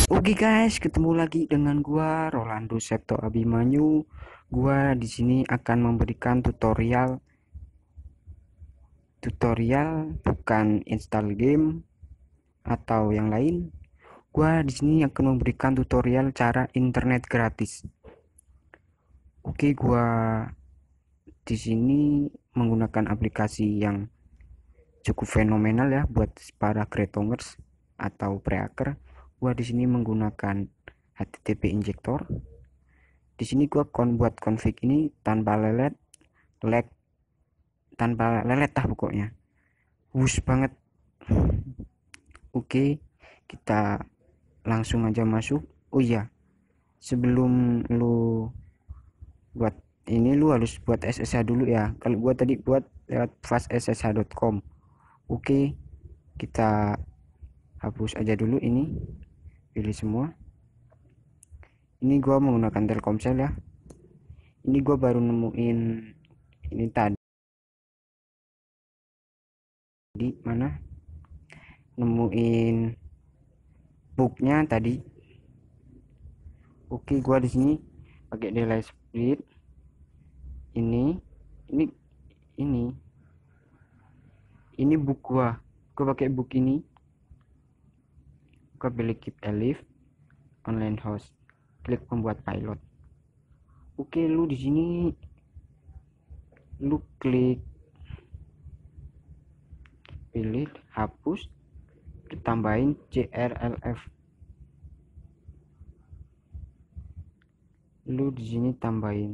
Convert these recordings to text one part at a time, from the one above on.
Oke guys, ketemu lagi dengan gua Rolando Septo Abimanyu. Gua di sini akan memberikan tutorial bukan install game atau yang lain. Gua di sini akan memberikan tutorial cara internet gratis. Oke, gua di sini menggunakan aplikasi yang cukup fenomenal ya buat para creators atau pre-hacker. Gua di sini menggunakan HTTP injector. Di sini gua buat config ini tanpa lelet, lag tanpa lelet lah pokoknya. Wush banget. Oke, kita langsung aja masuk. Oh iya, sebelum lu buat ini lu harus buat SSH dulu ya. Kalau gua tadi buat lewat fastssh.com. Oke, kita hapus aja dulu ini. Pilih semua. Ini gua menggunakan Telkomsel ya. Ini gua baru nemuin ini tadi mana? Nemuin booknya tadi. Oke, gua di sini pakai delay split. Ini ini ini book gua pakai book ini. Gua pilih keep alive online host, klik membuat pilot. Oke, lu di sini lu klik pilih hapus, ditambahin CRLF. Lu di sini tambahin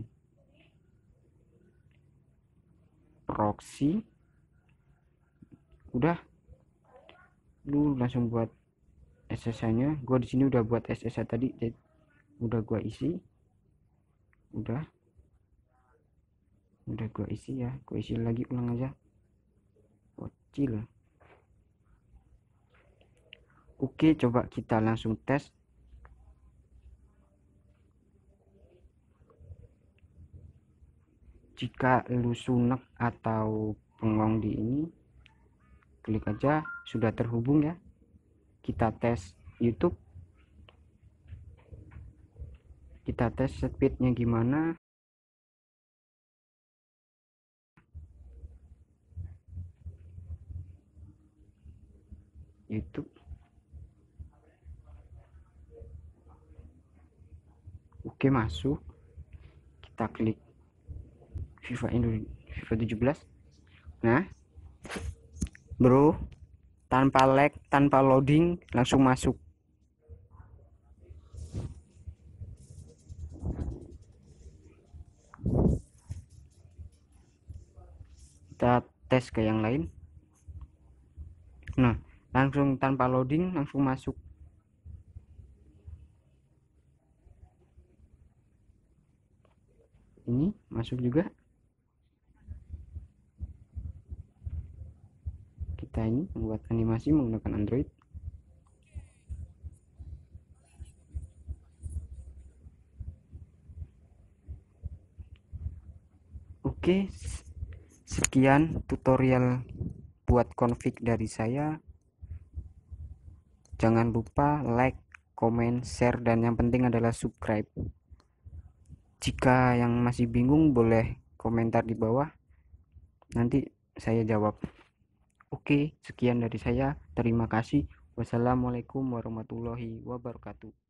proxy. Udah, lu langsung buat SSH-nya. Gua di sini udah buat SSH tadi, udah gua isi. Udah gua isi ya. Gua isi lagi, ulang aja. Kecil. Oke, coba kita langsung tes. Jika lu sunek atau bengong di ini, klik aja, sudah terhubung ya. Kita tes YouTube. Kita tes speednya gimana. YouTube. Oke, masuk. Kita klik FIFA Indonesia, FIFA 17. Nah, bro, tanpa lag, tanpa loading, langsung masuk. Kita tes ke yang lain. Nah, langsung tanpa loading, langsung masuk. Ini masuk juga. Kita ini membuat animasi menggunakan Android. Oke, sekian tutorial buat config dari saya. Jangan lupa like, comment, share, dan yang penting adalah subscribe. Jika yang masih bingung boleh komentar di bawah, nanti saya jawab. Oke, sekian dari saya. Terima kasih. Wassalamualaikum warahmatullahi wabarakatuh.